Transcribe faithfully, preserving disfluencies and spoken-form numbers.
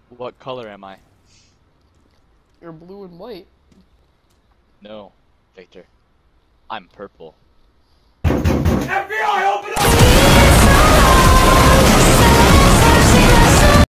What color am I? You're blue and white. No, Victor. I'm purple.